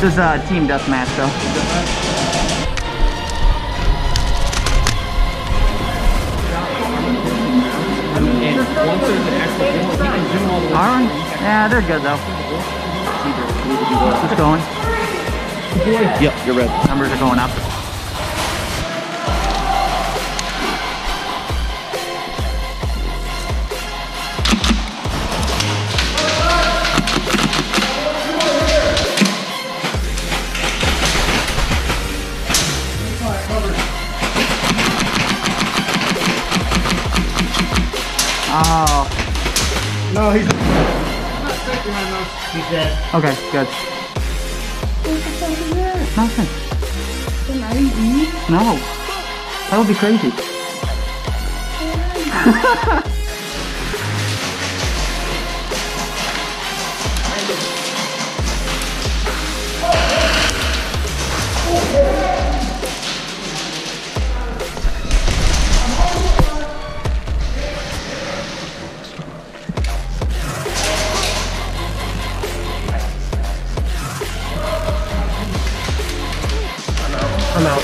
This is team deathmatch though. And once there's an actual wall, he can zoom all the way. Alright. Yeah, they're good though. Just going. Yep, you're red. Numbers are going up. Oh. No, he's not sick behind those. He's dead. Okay, good. What the fuck is that? Nothing. Can I eat? No. That would be crazy. I'm out.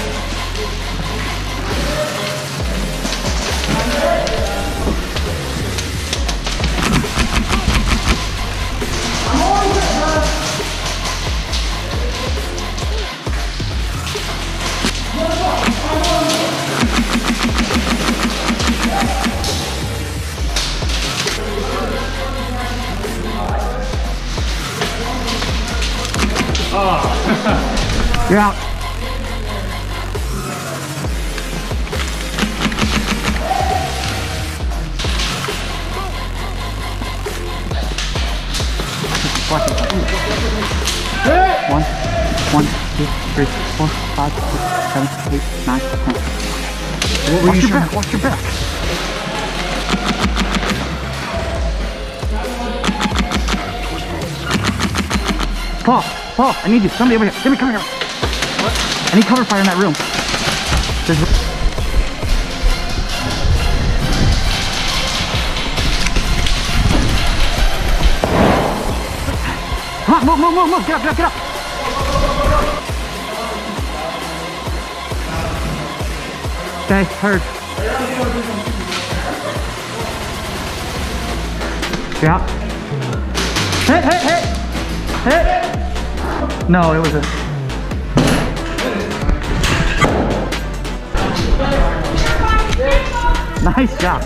You're out. One, 2, 3, 4, 5, 6, 7, 8, 9, 10. What were Watch you your trying? back, watch your back. Paul, I need you. Somebody over here. Give me cover here. What? I need cover fire in that room. There's... Come on, move. Get up. Okay, heard. Yeah. Hit. No, it was a... Nice job.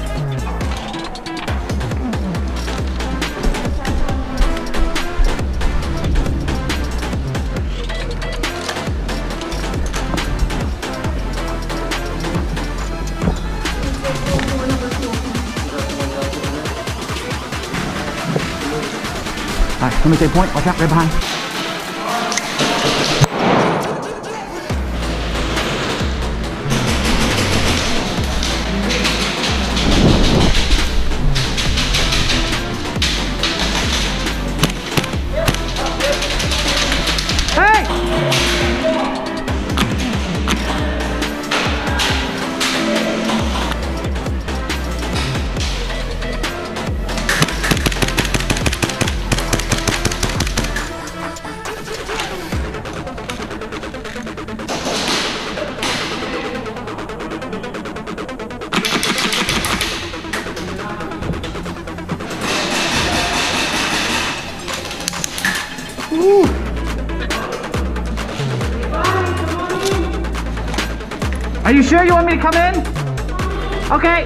Alright, let me take point. Watch out, right behind. Woo. Are you sure you want me to come in? Okay.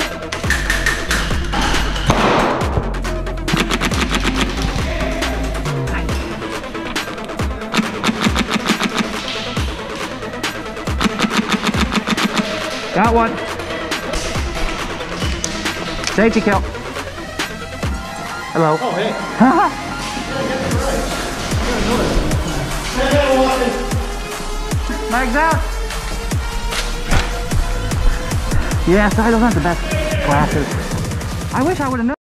Got one. Safety kill. Hello. Oh, hey. Mags out. Yeah, sorry, those aren't the best glasses. I wish I would have known.